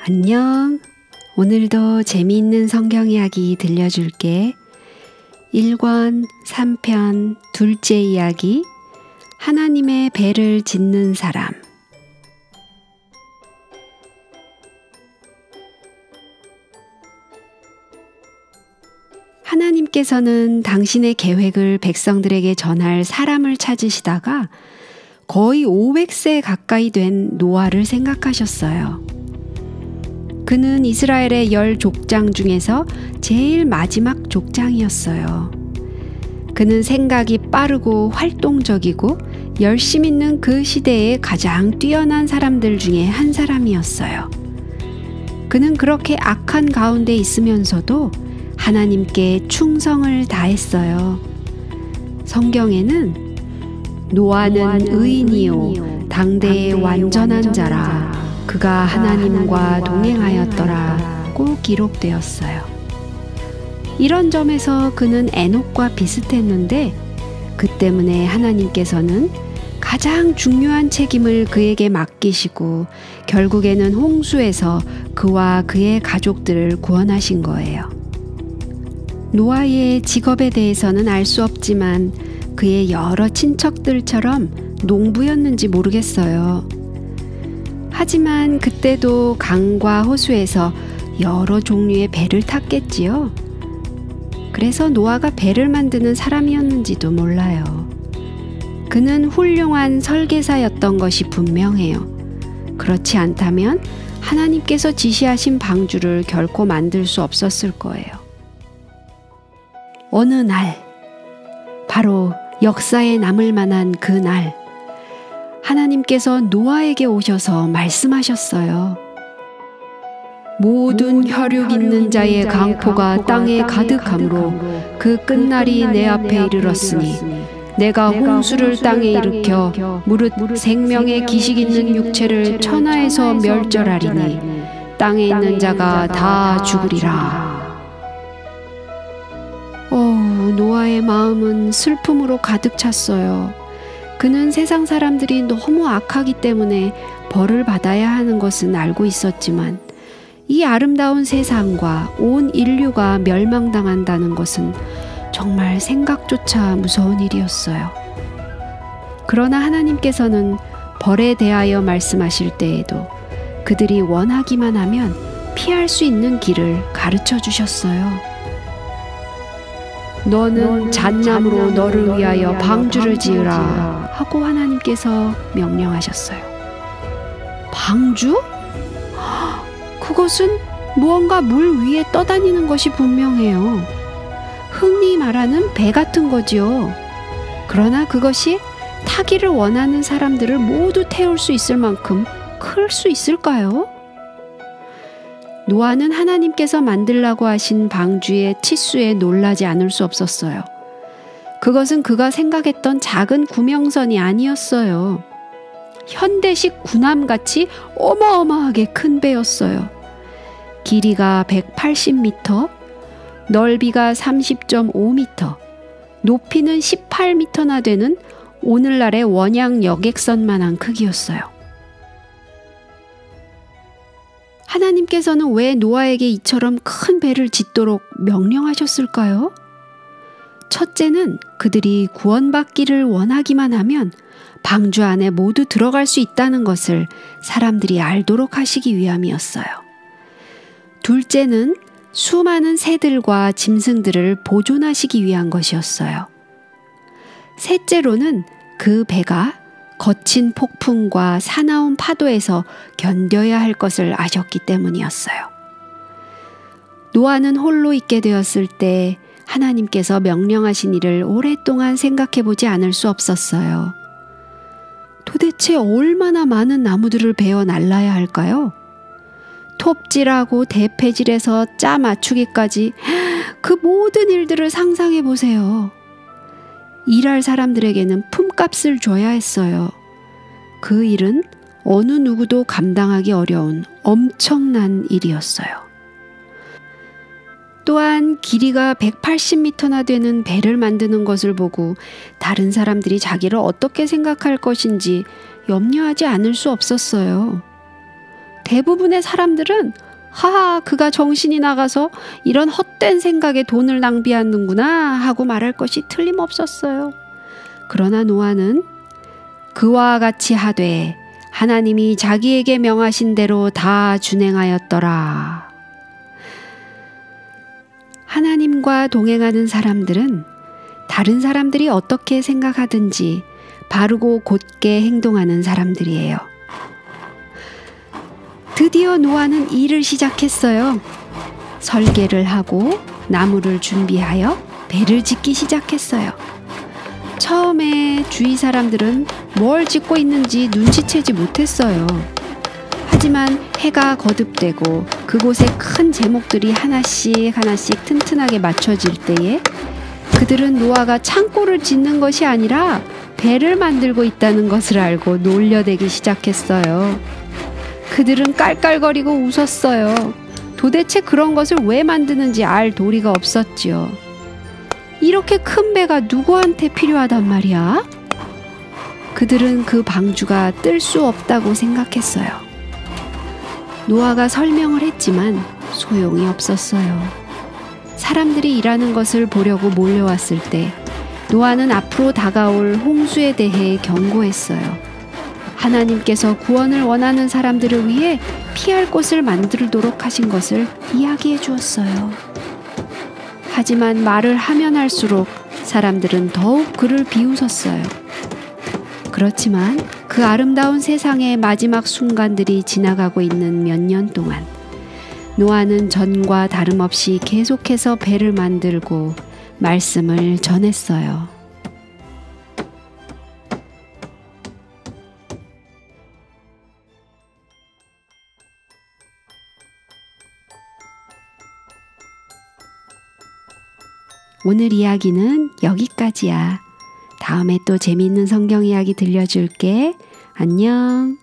안녕. 오늘도 재미있는 성경 이야기 들려줄게. 1권 3편 둘째 이야기, 하나님의 배를 짓는 사람. 하나님께서는 당신의 계획을 백성들에게 전할 사람을 찾으시다가 거의 500세 가까이 된 노아를 생각하셨어요. 그는 이스라엘의 10족장 중에서 제일 마지막 족장이었어요. 그는 생각이 빠르고 활동적이고 열심 있는 그 시대의 가장 뛰어난 사람들 중에 한 사람이었어요. 그는 그렇게 악한 가운데 있으면서도 하나님께 충성을 다했어요. 성경에는 노아는 의인이요 당대의 완전한 자라 그가 하나님과 동행하였더라고 기록되었어요. 이런 점에서 그는 에녹과 비슷했는데 그 때문에 하나님께서는 가장 중요한 책임을 그에게 맡기시고 결국에는 홍수에서 그와 그의 가족들을 구원하신 거예요. 노아의 직업에 대해서는 알 수 없지만 그의 여러 친척들처럼 농부였는지 모르겠어요. 하지만 그때도 강과 호수에서 여러 종류의 배를 탔겠지요. 그래서 노아가 배를 만드는 사람이었는지도 몰라요. 그는 훌륭한 설계사였던 것이 분명해요. 그렇지 않다면 하나님께서 지시하신 방주를 결코 만들 수 없었을 거예요. 어느 날, 바로 역사에 남을 만한 그 날, 하나님께서 노아에게 오셔서 말씀하셨어요. 모든 혈육 있는 자의 강포가 땅에 가득하므로 그 끝날이 내 앞에 이르렀으니 내가 홍수를 땅에 일으켜 무릇 생명의 기식 있는 육체를 천하에서 멸절하리니 땅에 있는 자가 다 죽으리라. 노아의 마음은 슬픔으로 가득 찼어요. 그는 세상 사람들이 너무 악하기 때문에 벌을 받아야 하는 것은 알고 있었지만 이 아름다운 세상과 온 인류가 멸망당한다는 것은 정말 생각조차 무서운 일이었어요. 그러나 하나님께서는 벌에 대하여 말씀하실 때에도 그들이 원하기만 하면 피할 수 있는 길을 가르쳐 주셨어요. 너는 잣나무로 너를 위하여 방주를 지으라 하고 하나님께서 명령하셨어요. 방주? 그것은 무언가 물 위에 떠다니는 것이 분명해요. 흔히 말하는 배 같은 거지요. 그러나 그것이 타기를 원하는 사람들을 모두 태울 수 있을 만큼 클 수 있을까요? 노아는 하나님께서 만들라고 하신 방주의 치수에 놀라지 않을 수 없었어요. 그것은 그가 생각했던 작은 구명선이 아니었어요. 현대식 군함같이 어마어마하게 큰 배였어요. 길이가 180m, 넓이가 30.5m, 높이는 18m나 되는 오늘날의 원양 여객선만한 크기였어요. 하나님께서는 왜 노아에게 이처럼 큰 배를 짓도록 명령하셨을까요? 첫째는 그들이 구원받기를 원하기만 하면 방주 안에 모두 들어갈 수 있다는 것을 사람들이 알도록 하시기 위함이었어요. 둘째는 수많은 새들과 짐승들을 보존하시기 위한 것이었어요. 셋째로는 그 배가 거친 폭풍과 사나운 파도에서 견뎌야 할 것을 아셨기 때문이었어요. 노아는 홀로 있게 되었을 때 하나님께서 명령하신 일을 오랫동안 생각해 보지 않을 수 없었어요. 도대체 얼마나 많은 나무들을 베어 날라야 할까요? 톱질하고 대패질해서 짜 맞추기까지 그 모든 일들을 상상해 보세요. 일할 사람들에게는 품값을 줘야 했어요. 그 일은 어느 누구도 감당하기 어려운 엄청난 일이었어요. 또한 길이가 180m나 되는 배를 만드는 것을 보고 다른 사람들이 자기를 어떻게 생각할 것인지 염려하지 않을 수 없었어요. 대부분의 사람들은 하하, 그가 정신이 나가서 이런 헛된 생각에 돈을 낭비하는구나 하고 말할 것이 틀림없었어요. 그러나 노아는 그와 같이 하되 하나님이 자기에게 명하신 대로 다 준행하였더라. 하나님과 동행하는 사람들은 다른 사람들이 어떻게 생각하든지 바르고 곧게 행동하는 사람들이에요. 드디어 노아는 일을 시작했어요. 설계를 하고 나무를 준비하여 배를 짓기 시작했어요. 처음에 주위 사람들은 뭘 짓고 있는지 눈치채지 못했어요. 하지만 해가 거듭되고 그곳에 큰 제목들이 하나씩 튼튼하게 맞춰질 때에 그들은 노아가 창고를 짓는 것이 아니라 배를 만들고 있다는 것을 알고 놀려대기 시작했어요. 그들은 깔깔거리고 웃었어요. 도대체 그런 것을 왜 만드는지 알 도리가 없었지요. 이렇게 큰 배가 누구한테 필요하단 말이야? 그들은 그 방주가 뜰 수 없다고 생각했어요. 노아가 설명을 했지만 소용이 없었어요. 사람들이 일하는 것을 보려고 몰려왔을 때 노아는 앞으로 다가올 홍수에 대해 경고했어요. 하나님께서 구원을 원하는 사람들을 위해 피할 곳을 만들도록 하신 것을 이야기해 주었어요. 하지만 말을 하면 할수록 사람들은 더욱 그를 비웃었어요. 그렇지만 그 아름다운 세상의 마지막 순간들이 지나가고 있는 몇 년 동안 노아는 전과 다름없이 계속해서 배를 만들고 말씀을 전했어요. 오늘 이야기는 여기까지야. 다음에 또 재미있는 성경 이야기 들려줄게. 안녕.